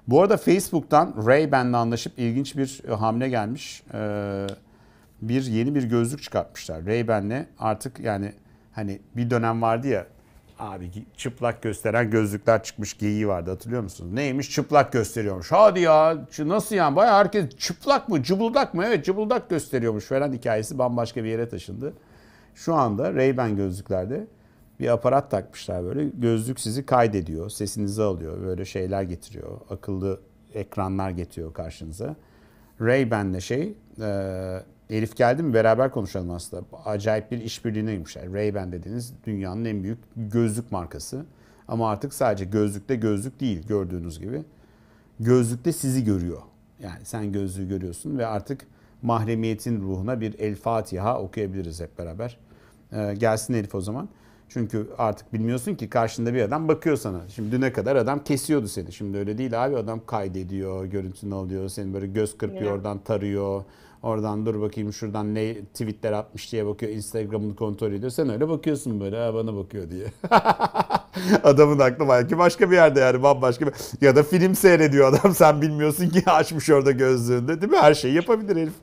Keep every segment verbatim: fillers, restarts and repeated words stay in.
Bu arada Facebook'tan Ray-Ban'la anlaşıp ilginç bir hamle gelmiş. Ee, bir yeni bir gözlük çıkartmışlar. Ray-Ban'le artık yani hani bir dönem vardı ya abi çıplak gösteren gözlükler çıkmış geyiği vardı hatırlıyor musunuz? Neymiş? Çıplak gösteriyormuş. Hadi ya nasıl yani? Bayağı herkes çıplak mı? Cıbıldak mı? Evet cıbıldak gösteriyormuş falan hikayesi bambaşka bir yere taşındı. Şu anda Ray-Ban gözlüklerde bir aparat takmışlar böyle. Gözlük sizi kaydediyor, sesinizi alıyor, böyle şeyler getiriyor. Akıllı ekranlar getiriyor karşınıza. Ray-Ban'le şey, e, Elif geldi mi beraber konuşalım aslında. Acayip bir işbirliğine girmişler. Ray-Ban dediğiniz dünyanın en büyük gözlük markası. Ama artık sadece gözlükte gözlük değil gördüğünüz gibi. Gözlükte sizi görüyor. Yani sen gözlüğü görüyorsun ve artık mahremiyetin ruhuna bir El Fatiha okuyabiliriz hep beraber. Ee, gelsin Elif o zaman. Çünkü artık bilmiyorsun ki karşında bir adam bakıyor sana. Şimdi düne kadar adam kesiyordu seni. Şimdi öyle değil abi. Adam kaydediyor, görüntünü alıyor. Seni böyle göz kırpıyor, oradan tarıyor. Oradan dur bakayım şuradan ne tweetler atmış diye bakıyor. Instagram'ını kontrol ediyor. Sen öyle bakıyorsun böyle ha bana bakıyor diye. Adamın aklı belki başka bir yerde yani bambaşka bir... Ya da film seyrediyor adam sen bilmiyorsun ki açmış orada gözlüğünde değil mi? Her şeyi yapabilir herif.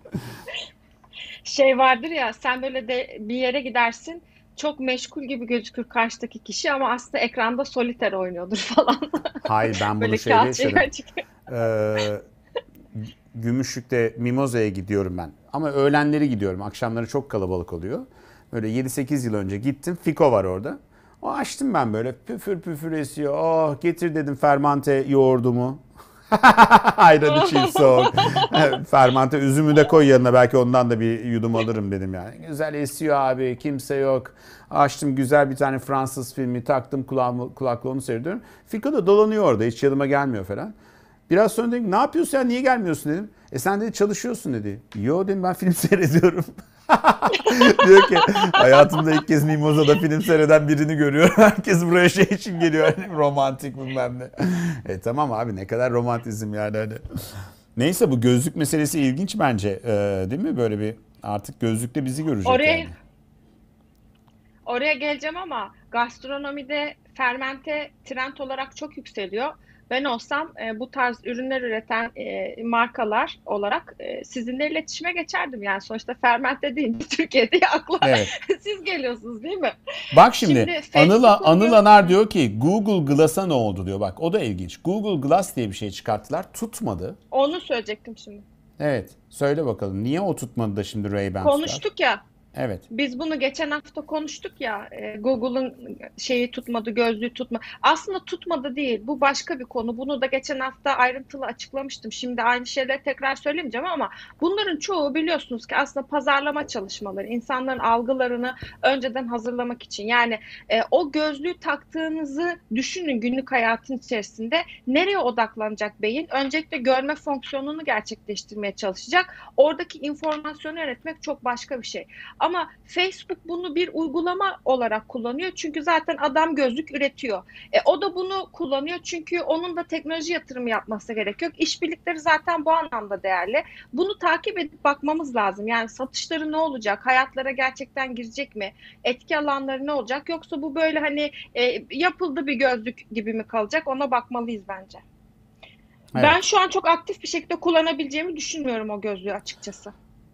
Şey vardır ya, sen böyle de bir yere gidersin, çok meşgul gibi gözükür karşıdaki kişi ama aslında ekranda soliter oynuyordur falan. Hayır ben bunu Böyle şeyde kağıt şey yaşadım. açık. Ee, Gümüşlük'te Mimoza'ya gidiyorum ben. Ama öğlenleri gidiyorum. Akşamları çok kalabalık oluyor. Böyle yedi sekiz yıl önce gittim. Fiko var orada. O açtım ben böyle püfür püfür esiyor. Oh getir dedim fermante yoğurdumu. Ayran için soğuk. Fermante üzümü de koy yanına belki ondan da bir yudum alırım dedim yani. Güzel esiyor abi kimse yok. Açtım güzel bir tane Fransız filmi taktım kulağımı, kulaklığımı seyrediyorum. Fiko da dolanıyor orada hiç yanıma gelmiyor falan. Biraz sonra dedim ne yapıyorsun sen niye gelmiyorsun dedim. E sen dedi çalışıyorsun dedi. Yo dedim ben film seyrediyorum. Diyor ki hayatımda ilk kez Mimoza'da film seyreden birini görüyorum. Herkes buraya şey için geliyor. Hani romantik bilmem ne. E tamam abi ne kadar romantizm yani hani. Neyse bu gözlük meselesi ilginç bence. Ee, değil mi? Böyle bir artık gözlükte bizi görecek yani. Oraya oraya geleceğim ama gastronomide fermente trend olarak çok yükseliyor. Ben olsam e, bu tarz ürünler üreten e, markalar olarak e, sizinle iletişime geçerdim. Yani sonuçta fermente deyince Türkiye'de akla Evet. siz geliyorsunuz değil mi? Bak şimdi Şimdi Anıl, Facebook'un Anıl göz... Anar Hı, diyor ki Google Glass'a ne oldu diyor. Bak o da ilginç. Google Glass diye bir şey çıkarttılar. Tutmadı. onu söyleyecektim şimdi. Evet. Söyle bakalım. Niye o tutmadı da şimdi Ray-Ban tutar? Konuştuk ya. Evet. Biz bunu geçen hafta konuştuk ya, e, Google'ın şeyi tutmadı, gözlüğü tutma. Aslında tutmadı değil, bu başka bir konu. Bunu da geçen hafta ayrıntılı açıklamıştım. Şimdi aynı şeyleri tekrar söylemeyeceğim ama bunların çoğu biliyorsunuz ki aslında pazarlama çalışmaları, insanların algılarını önceden hazırlamak için. Yani e, o gözlüğü taktığınızı düşünün günlük hayatın içerisinde. Nereye odaklanacak beyin? Öncelikle görme fonksiyonunu gerçekleştirmeye çalışacak. Oradaki informasyonu yönetmek çok başka bir şey. Ama Facebook bunu bir uygulama olarak kullanıyor. Çünkü zaten adam gözlük üretiyor. E, o da bunu kullanıyor çünkü onun da teknoloji yatırımı yapması gerekiyor. İşbirlikleri zaten bu anlamda değerli. Bunu takip edip bakmamız lazım. Yani satışları ne olacak? Hayatlara gerçekten girecek mi? Etki alanları ne olacak? Yoksa bu böyle hani e, yapıldı bir gözlük gibi mi kalacak? Ona bakmalıyız bence. Ben Evet. şu an çok aktif bir şekilde kullanabileceğimi düşünmüyorum o gözlüğü açıkçası.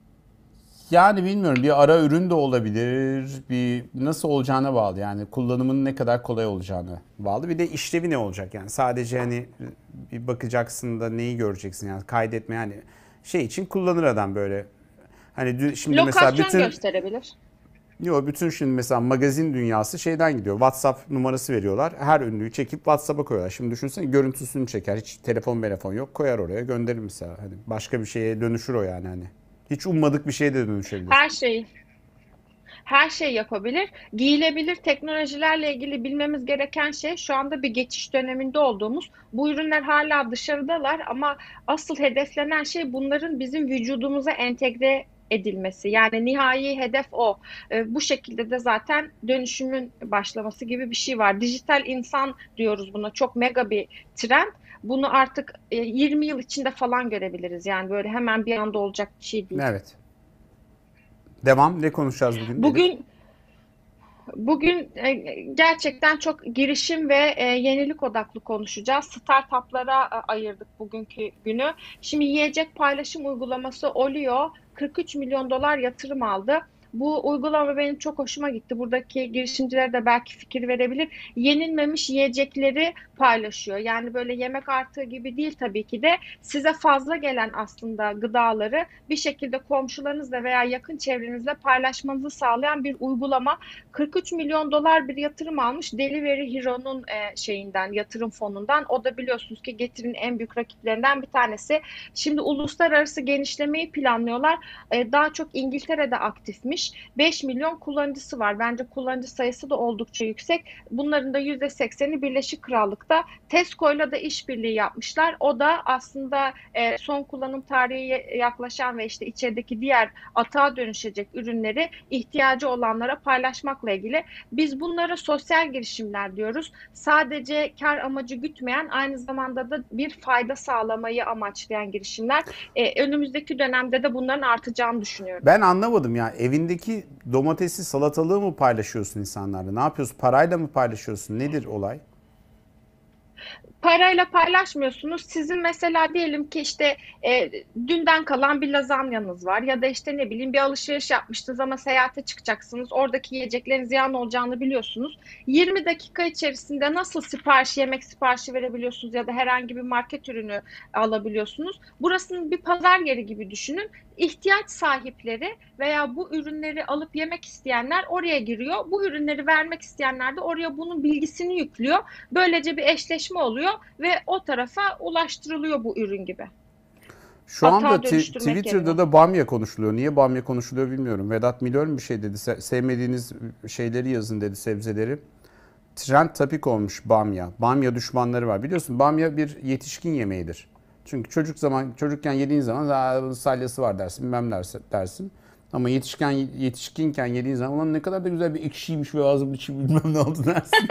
Yani bilmiyorum bir ara ürün de olabilir. Bir nasıl olacağına bağlı. Yani kullanımın ne kadar kolay olacağına bağlı. Bir de işlevi ne olacak yani. Sadece hani bir bakacaksın da neyi göreceksin yani kaydetme yani şey için kullanır adam böyle. Hani dü- şimdi mesela Lokasyon bütün gösterebilir. yo bütün şimdi mesela magazin dünyası şeyden gidiyor. WhatsApp numarası veriyorlar. Her ünlüyü çekip WhatsApp'a koyuyorlar. Şimdi düşünsene görüntüsünü çeker. Hiç telefon telefon yok. Koyar oraya gönderir mesela. Hani başka bir şeye dönüşür o yani hani. Hiç ummadık bir şeye de dönüşebilir. Her şey, her şey yapabilir. Giyilebilir teknolojilerle ilgili bilmemiz gereken şey şu anda bir geçiş döneminde olduğumuz. Bu ürünler hala dışarıdalar ama asıl hedeflenen şey bunların bizim vücudumuza entegre edilmesi. Yani nihai hedef o. E, bu şekilde de zaten dönüşümün başlaması gibi bir şey var. Dijital insan diyoruz buna. Çok mega bir trend. Bunu artık e, yirmi yıl içinde falan görebiliriz. Yani böyle hemen bir anda olacak bir şey değil. Evet. Devam. Ne konuşacağız bugün Elif? Bugün Bugün e, gerçekten çok girişim ve e, yenilik odaklı konuşacağız. Startuplara e, ayırdık bugünkü günü. Şimdi yiyecek paylaşım uygulaması Olio kırk üç milyon dolar yatırım aldı. Bu uygulama benim çok hoşuma gitti. Buradaki girişimcilere de belki fikir verebilir. Yenilmemiş yiyecekleri paylaşıyor. Yani böyle yemek artığı gibi değil tabii ki de. Size fazla gelen aslında gıdaları bir şekilde komşularınızla veya yakın çevrenizle paylaşmanızı sağlayan bir uygulama. kırk üç milyon dolar bir yatırım almış Delivery Hero'nun e, şeyinden, yatırım fonundan. O da biliyorsunuz ki Getir'in en büyük rakiplerinden bir tanesi. Şimdi uluslararası genişlemeyi planlıyorlar. E, daha çok İngiltere'de aktifmiş. beş milyon kullanıcısı var. Bence kullanıcı sayısı da oldukça yüksek. Bunların da yüzde sekseni Birleşik Krallık'ta. Tesco'yla da işbirliği yapmışlar. O da aslında e, son kullanım tarihi yaklaşan ve işte içerideki diğer atığa dönüşecek ürünleri ihtiyacı olanlara paylaşmakla ilgili. Biz bunlara sosyal girişimler diyoruz. Sadece kar amacı gütmeyen, aynı zamanda da bir fayda sağlamayı amaçlayan girişimler. Ee, önümüzdeki dönemde de bunların artacağını düşünüyorum. Ben anlamadım ya. Evindeki domatesi, salatalığı mı paylaşıyorsun insanlarla? Ne yapıyorsun? Parayla mı paylaşıyorsun? Nedir olay? Parayla paylaşmıyorsunuz. Sizin mesela diyelim ki işte e, dünden kalan bir lazanyanız var ya da işte ne bileyim bir alışveriş yapmıştınız ama seyahate çıkacaksınız. Oradaki yiyeceklerin ziyan olacağını biliyorsunuz. yirmi dakika içerisinde nasıl sipariş, yemek siparişi verebiliyorsunuz ya da herhangi bir market ürünü alabiliyorsunuz. Burasının bir pazar yeri gibi düşünün. İhtiyaç sahipleri veya bu ürünleri alıp yemek isteyenler oraya giriyor. Bu ürünleri vermek isteyenler de oraya bunun bilgisini yüklüyor. Böylece bir eşleşme oluyor ve o tarafa ulaştırılıyor bu ürün gibi. Şu anda Atağa t- dönüştürmek Twitter'da yerine. da bamya konuşuluyor. Niye bamya konuşuluyor bilmiyorum. Vedat Milor mu bir şey dedi. Se- sevmediğiniz şeyleri yazın dedi, sebzeleri. Trend topik olmuş bamya. Bamya düşmanları var. Biliyorsun bamya bir yetişkin yemeğidir. Çünkü çocuk zaman çocukken yediğin zaman "Aa, bunun salyası var" dersin, bilmem dersin. dersin. Ama yetişken yetişkinken yediğin zaman "Ulan ne kadar da güzel bir ekşiymiş ve ağzımın içi bilmem ne oldu" dersin.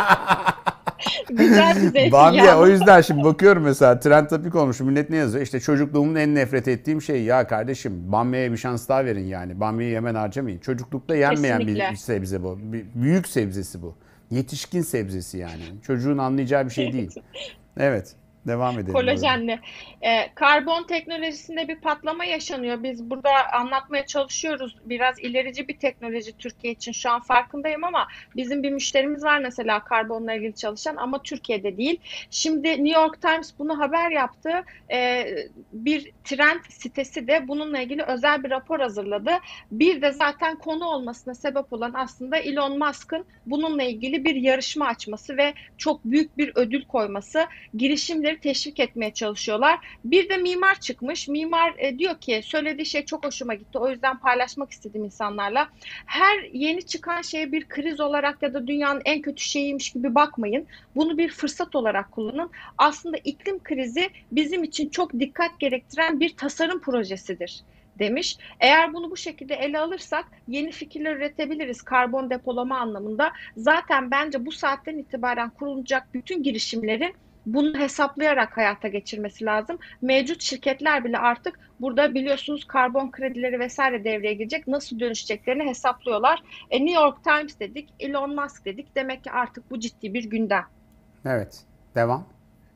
Güzel bir Bamya, o zeytinyağlı. yüzden şimdi bakıyorum mesela trend topik olmuş. Millet ne yazıyor? İşte çocukluğumun en nefret ettiğim şey. Ya kardeşim, bamyaya bir şans daha verin yani. Bamyayı hemen harcamayın. Çocuklukta yenmeyen bir Kesinlikle. sebze bu. Bir büyük sebzesi bu. Yetişkin sebzesi yani. Çocuğun anlayacağı bir şey değil. Evet. Devam edelim bu arada. Kolajenli. Ee, karbon teknolojisinde bir patlama yaşanıyor. Biz burada anlatmaya çalışıyoruz. Biraz ilerici bir teknoloji Türkiye için. Şu an farkındayım ama bizim bir müşterimiz var mesela karbonla ilgili çalışan ama Türkiye'de değil. Şimdi New York Times bunu haber yaptı. Ee, bir trend sitesi de bununla ilgili özel bir rapor hazırladı. Bir de zaten konu olmasına sebep olan aslında Elon Musk'ın bununla ilgili bir yarışma açması ve çok büyük bir ödül koyması, girişimleri teşvik etmeye çalışıyorlar. Bir de mimar çıkmış. Mimar e, diyor ki söylediği şey çok hoşuma gitti. O yüzden paylaşmak istedim insanlarla. Her yeni çıkan şeye bir kriz olarak ya da dünyanın en kötü şeyiymiş gibi bakmayın. Bunu bir fırsat olarak kullanın. Aslında iklim krizi bizim için çok dikkat gerektiren bir tasarım projesidir demiş. Eğer bunu bu şekilde ele alırsak yeni fikirler üretebiliriz karbon depolama anlamında. Zaten bence bu saatten itibaren kurulacak bütün girişimlerin bunu hesaplayarak hayata geçirmesi lazım. Mevcut şirketler bile artık burada biliyorsunuz karbon kredileri vesaire devreye girecek. Nasıl dönüşeceklerini hesaplıyorlar. E, New York Times dedik, Elon Musk dedik. Demek ki artık bu ciddi bir gündem. Evet. Devam.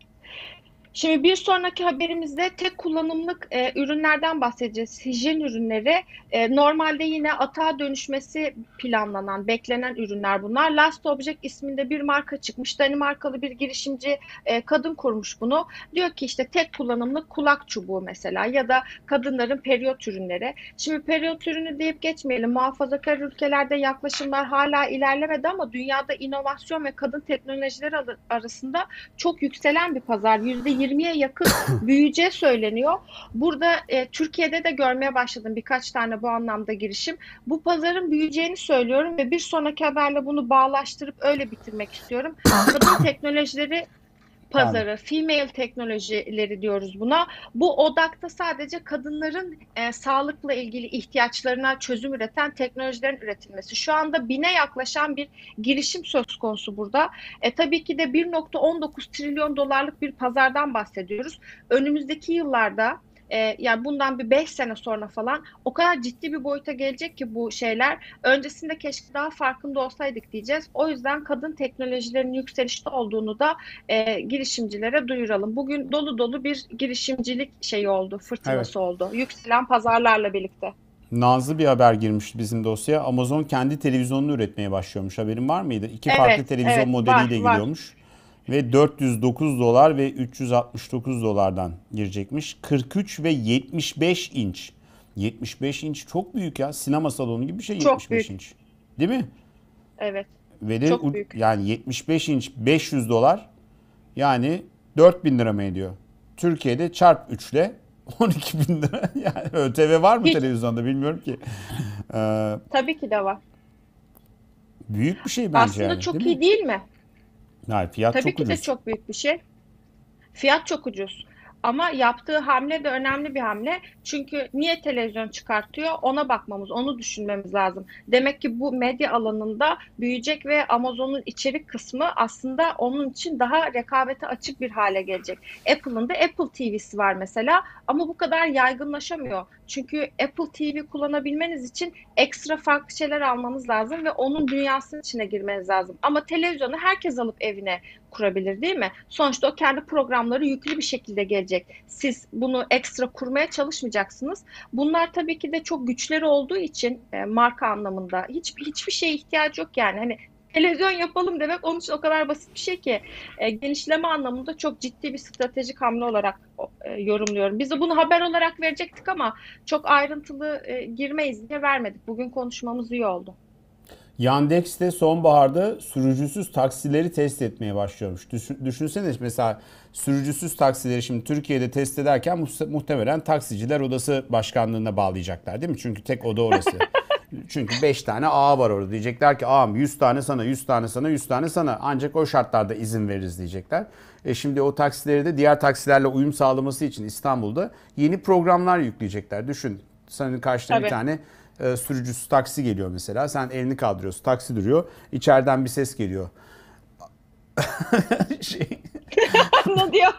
Şimdi bir sonraki haberimizde tek kullanımlık e, ürünlerden bahsedeceğiz. Hijyen ürünleri. E, normalde yine atağa dönüşmesi planlanan, beklenen ürünler bunlar. Last Object isminde bir marka çıkmış. Danimarkalı bir girişimci e, kadın kurmuş bunu. Diyor ki işte tek kullanımlık kulak çubuğu mesela ya da kadınların periyot ürünleri. Şimdi periyot ürünü deyip geçmeyelim. Muhafazakar ülkelerde yaklaşımlar hala ilerlemedi ama dünyada inovasyon ve kadın teknolojileri arasında çok yükselen bir pazar. yüzde yirmiye yakın büyüyeceği söyleniyor. Burada e, Türkiye'de de görmeye başladım birkaç tane bu anlamda girişim. Bu pazarın büyüyeceğini söylüyorum ve bir sonraki haberle bunu bağlaştırıp öyle bitirmek istiyorum. Kadın teknolojileri Pardon. pazarı, female teknolojileri diyoruz buna. Bu odakta sadece kadınların e, sağlıkla ilgili ihtiyaçlarına çözüm üreten teknolojilerin üretilmesi. Şu anda bine yaklaşan bir girişim söz konusu burada. E, tabii ki de bir nokta on dokuz trilyon dolarlık bir pazardan bahsediyoruz. Önümüzdeki yıllarda e, yani bundan bir beş sene sonra falan o kadar ciddi bir boyuta gelecek ki bu şeyler. Öncesinde keşke daha farkında olsaydık diyeceğiz. O yüzden kadın teknolojilerin yükselişte olduğunu da e, girişimcilere duyuralım. Bugün dolu dolu bir girişimcilik şeyi oldu, Evet. fırtınası oldu. Yükselen pazarlarla birlikte. Nazlı bir haber girmişti bizim dosyaya. Amazon kendi televizyonunu üretmeye başlıyormuş. Haberin var mıydı? İki farklı Evet, televizyon evet, var, modeliyle var. giriyormuş. Ve dört yüz dokuz dolar ve üç yüz altmış dokuz dolardan girecekmiş. kırk üç ve yetmiş beş inç. yetmiş beş inç çok büyük ya. Sinema salonu gibi bir şey Çok yetmiş beş büyük. inç. Değil mi? Evet, Ve de çok u- büyük. yani yetmiş beş inç beş yüz dolar yani dört bin lira mı ediyor? Türkiye'de çarp üç ile on iki bin lira. Yani ÖTV var mı Hiç, televizyonda bilmiyorum ki. Ee, tabii ki de var. büyük bir şey bence Aslında yani değil çok mi? iyi değil mi? Yani fiyat Tabii çok ki de ucuz. çok büyük bir şey. Fiyat çok ucuz. Ama yaptığı hamle de önemli bir hamle. Çünkü niye televizyon çıkartıyor? Ona bakmamız, onu düşünmemiz lazım. Demek ki bu medya alanında büyüyecek ve Amazon'un içerik kısmı aslında onun için daha rekabete açık bir hale gelecek. Apple'ın da Apple T V'si var mesela ama bu kadar yaygınlaşamıyor. Çünkü Apple T V kullanabilmeniz için ekstra farklı şeyler almanız lazım ve onun dünyasının içine girmeniz lazım. Ama televizyonu herkes alıp evine kurabilir değil mi? Sonuçta o kendi programları yüklü bir şekilde gelecek. Siz bunu ekstra kurmaya çalışmayacaksınız. Bunlar tabii ki de çok güçleri olduğu için e, marka anlamında hiç, hiçbir şeye ihtiyaç yok yani. Hani televizyon yapalım demek onun için o kadar basit bir şey ki e, genişleme anlamında çok ciddi bir stratejik hamle olarak e, yorumluyorum. Biz de bunu haber olarak verecektik ama çok ayrıntılı e, girmeyiz diye vermedik. Bugün konuşmamız iyi oldu. Yandex de sonbaharda sürücüsüz taksileri test etmeye başlıyormuş. Düşün- Düşünsene mesela sürücüsüz taksileri şimdi Türkiye'de test ederken mu- muhtemelen taksiciler odası başkanlığına bağlayacaklar değil mi? Çünkü tek oda orası. Çünkü beş tane ağa var orada. Diyecekler ki ağam yüz tane sana, yüz tane sana, yüz tane sana. Ancak o şartlarda izin veririz diyecekler. E şimdi o taksileri de diğer taksilerle uyum sağlaması için İstanbul'da yeni programlar yükleyecekler. Düşün. Senin karşına bir Tabii. tane e, sürücüsü taksi geliyor mesela. Sen elini kaldırıyorsun. Taksi duruyor. İçeriden bir ses geliyor. Şey, Ne diyor?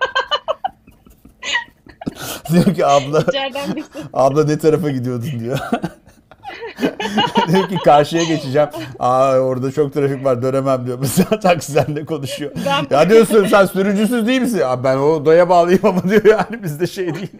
diyor ki abla İçeriden bir ses. abla ne tarafa gidiyordun diyor. Diyor ki karşıya geçeceğim. Aa orada çok trafik var dönemem diyor. Mesela taksidenle konuşuyor. Ben Ya diyorsun sen sürücüsüz değil misin? Abi ben o odaya bağlayayım ama diyor yani bizde şey değil.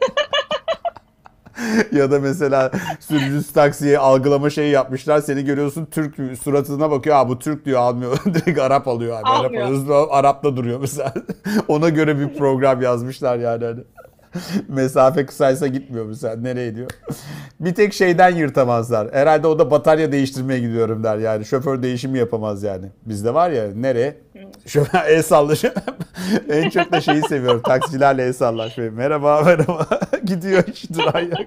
Ya da mesela sürücüsüz taksiye algılama şeyi yapmışlar. Seni görüyorsun Türk suratına bakıyor. Aa bu Türk diyor almıyor. Direkt Arap alıyor abi. Arap almıyor. alıyor. Arap'ta duruyor mesela. Ona göre bir program yazmışlar yani. Hani. Mesafe kısaysa gitmiyor mesela. Nereye diyor? Bir tek şeyden yırtamazlar. Herhalde o da batarya değiştirmeye gidiyorum der yani. Şoför değişimi yapamaz yani. Bizde var ya nereye? Şoför el sallaşıyor. En çok da şeyi seviyorum. Taksicilerle el sallaşmayı. Merhaba merhaba. Gidiyor hiç duran yok.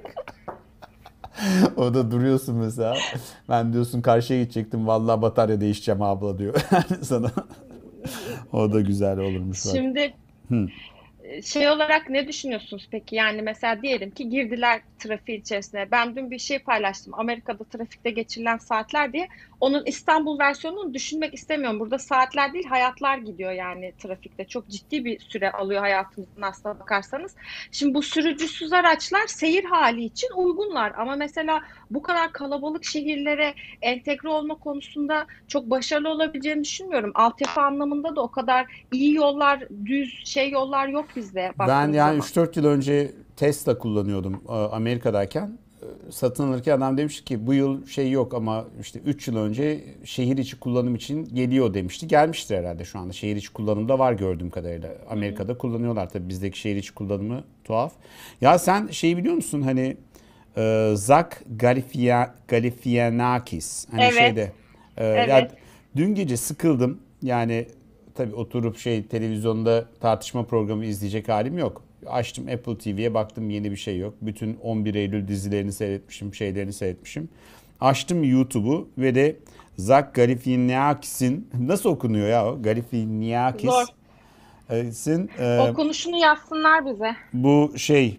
O da duruyorsun mesela. Ben diyorsun karşıya gidecektim. Vallahi batarya değişeceğim abla diyor. Yani sana. O da güzel olurmuş bak. Şimdi Hı. şey olarak ne düşünüyorsunuz peki? Yani mesela diyelim ki girdiler trafiğin içerisine. Ben dün bir şey paylaştım. Amerika'da trafikte geçirilen saatler diye. Onun İstanbul versiyonunu düşünmek istemiyorum. Burada saatler değil hayatlar gidiyor yani trafikte. Çok ciddi bir süre alıyor hayatımızın aslına bakarsanız. Şimdi bu sürücüsüz araçlar seyir hali için uygunlar. Ama mesela bu kadar kalabalık şehirlere entegre olma konusunda çok başarılı olabileceğini düşünmüyorum. Altyapı anlamında da o kadar iyi yollar, düz şey yollar yok bizde Ben baktığımız yani zaman. üç dört yıl önce Tesla kullanıyordum e, Amerika'dayken. E, Satın alırken adam demiş ki bu yıl şey yok ama işte üç yıl önce şehir içi kullanım için geliyor demişti. Gelmiştir herhalde şu anda. Şehir içi kullanımda var gördüğüm kadarıyla. Hı hı. Amerika'da kullanıyorlar tabii bizdeki şehir içi kullanımı tuhaf. Ya sen şeyi biliyor musun hani e, Zach Galifia- Galifianakis hani Evet, şeyde e, ya evet. dün gece sıkıldım. Yani tabii oturup şey televizyonda tartışma programı izleyecek halim yok. Açtım Apple T V'ye baktım yeni bir şey yok. Bütün on bir Eylül dizilerini seyretmişim, şeylerini seyretmişim. Açtım YouTube'u ve de Zach Galifianakis'in nasıl okunuyor ya o? Zor. Galifianakis'in e, Okunuşunu yazsınlar bize. bu şey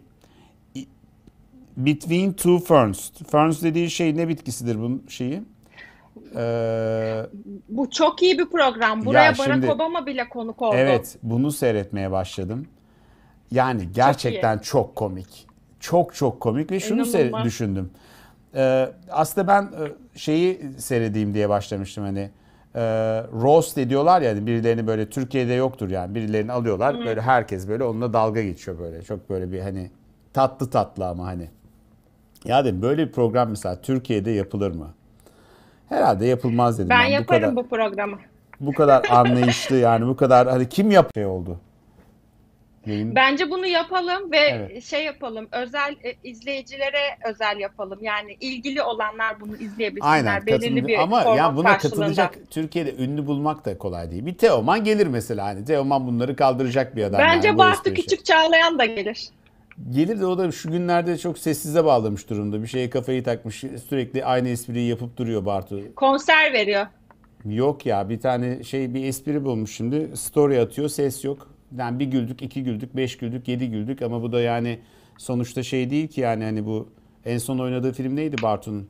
Between Two Ferns. Ferns dediği şey ne bitkisidir bunun şeyi? E, Bu çok iyi bir program. ya Buraya Barack şimdi Obama bile konuk oldu. evet bunu seyretmeye başladım. Yani Çok iyi. gerçekten çok komik. Çok çok komik ve şunu se- İnanılmaz. düşündüm. Ee, aslında ben e, şeyi seyredeyim diye başlamıştım hani. E, roast ediyorlar ya hani birilerini böyle Türkiye'de yoktur yani birilerini alıyorlar Hı. böyle herkes böyle onunla dalga geçiyor böyle çok böyle bir hani tatlı tatlı ama hani ya dedim böyle bir program mesela Türkiye'de yapılır mı? Herhalde yapılmaz dedim Ben ben bu kadar yaparım bu programı. bu kadar anlayışlı yani bu kadar hani kim yap şey oldu yayın Bence bunu yapalım evet. ve şey yapalım. Özel e, izleyicilere özel yapalım. Yani ilgili olanlar bunu Aynen izleyebilsinler belirli katılım bir ama ya format buna karşılığında. katılacak Türkiye'de ünlü bulmak da kolay değil. Bir Teoman gelir mesela hani Teoman bunları kaldıracak bir adam yani Bence bu Bartu espri şey. Küçük Çağlayan da gelir. Gelir de o da şu günlerde çok sessize bağlamış durumda. Bir şeye kafayı takmış sürekli aynı espriyi yapıp duruyor Bartu. Konser veriyor. Yok ya bir tane şey bir espri bulmuş şimdi story atıyor ses yok. Yani bir güldük iki güldük beş güldük yedi güldük ama bu da yani sonuçta şey değil ki yani hani bu en son oynadığı film neydi Bartu'nun?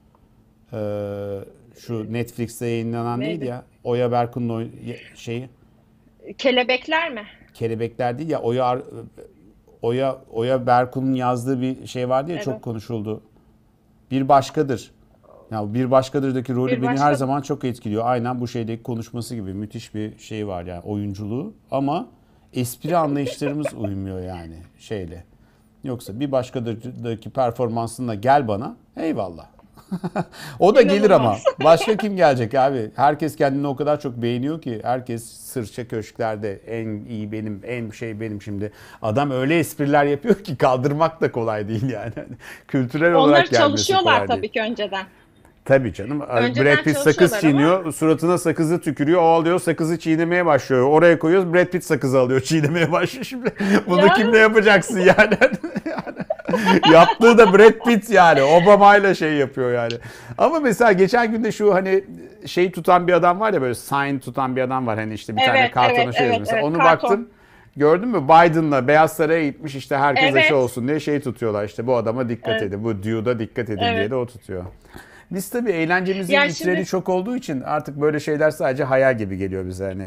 Ee, şu Netflix'te yayınlanan neydi Neydi? ya? Oya Berkun'un oy- şeyi Kelebekler mi? Kelebekler değil ya Oya Ar- Oya Oya Berkun'un yazdığı bir şey vardı ya çok Evet. konuşuldu. Bir başkadır. Ya bir başkadırdaki rolü Bir beni her başkadır. zaman çok etkiliyor. Aynen bu şeydeki konuşması gibi müthiş bir şey var yani oyunculuğu ama espri anlayışlarımız uymuyor yani şeyle. Yoksa bir başkadırdaki performansınla gel bana eyvallah. O da gelir ama. İnanılmaz. Başka kim gelecek abi? Herkes kendini o kadar çok beğeniyor ki. Herkes sırça köşklerde en iyi benim, en şey benim şimdi. Adam öyle espriler yapıyor ki kaldırmak da kolay değil yani. Hani kültürel olarak Onları gelmesi çalışıyorlar kolay değil. tabii ki önceden. Tabii canım. Brad Önceden Pitt sakız çalışıyorlar ama çiğniyor. Suratına sakızı tükürüyor. O alıyor sakızı çiğnemeye başlıyor. Oraya koyuyoruz. Brad Pitt sakızı alıyor. Çiğnemeye başlıyor şimdi. Bunu ya kimle yapacaksın yani? Yaptığı da Brad Pitt yani. Obama'yla şey yapıyor yani. Ama mesela geçen günde şu hani şey tutan bir adam var ya böyle sign tutan bir adam var. Hani işte bir tane evet evet kartona şey yazıyor. evet Mesela evet onu karton. baktım. Gördün mü? Biden'la Beyaz Saray'a gitmiş işte herkes aşı Evet olsun diye şey tutuyorlar. İşte bu adama dikkat evet edin. Bu Dude'a dikkat edin diye evet. de o tutuyor. Biz tabii eğlencemizin Ya vitreni şimdi çok olduğu için artık böyle şeyler sadece hayal gibi geliyor bize hani.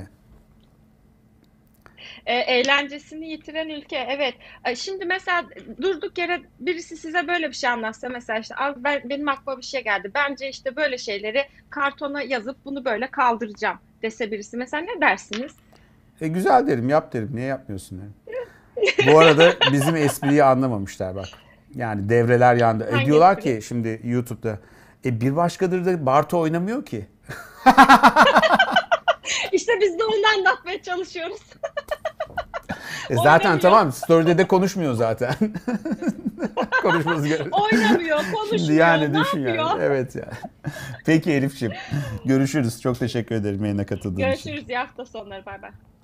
e, eğlencesini yitiren ülke evet. E, şimdi mesela durduk yere birisi size böyle bir şey anlatsa mesela işte abi ben, benim aklıma bir şey geldi. Bence işte böyle şeyleri kartona yazıp bunu böyle kaldıracağım dese birisi mesela ne dersiniz? E güzel derim, yap derim. Niye yapmıyorsun derim. Bu arada bizim espriyi anlamamışlar bak. Yani devreler yandı. E Hangi diyorlar espri? ki şimdi YouTube'da e bir başkadır da Bartu oynamıyor ki. İşte biz de onu anlatmaya çalışıyoruz. E zaten Oynamıyor. tamam story'de de konuşmuyor zaten. Konuşması gerek. Oynamıyor, Şimdi konuşmuyor. yani Ne düşün yani. yapıyor? Evet yani. Peki Elif'ciğim görüşürüz. Çok teşekkür ederim yayına katıldığın için. Görüşürüz. İyi hafta sonları. Bay bay.